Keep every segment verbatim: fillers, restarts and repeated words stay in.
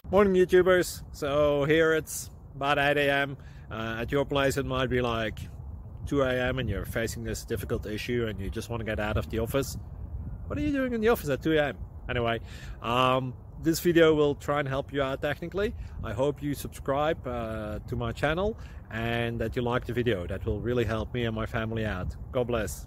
Morning YouTubers. So here it's about eight A M Uh, at your place it might be like two A M and you're facing this difficult issue and you just want to get out of the office. What are you doing in the office at two A M? Anyway, um, this video will try and help you out technically. I hope you subscribe uh, to my channel and that you like the video. That will really help me and my family out. God bless.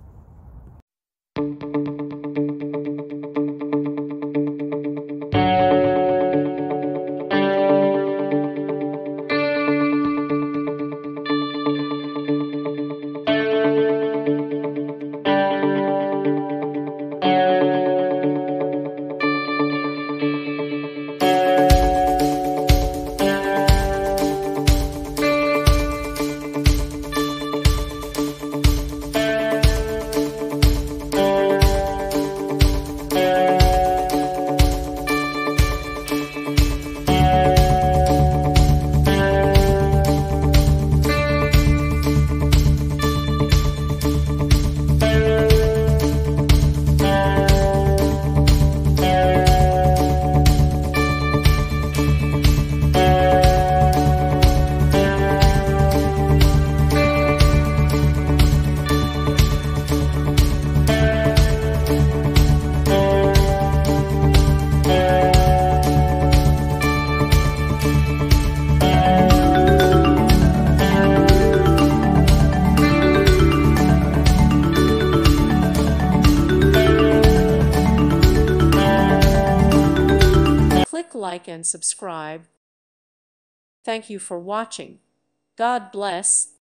Click like and subscribe. Thank you for watching. God bless.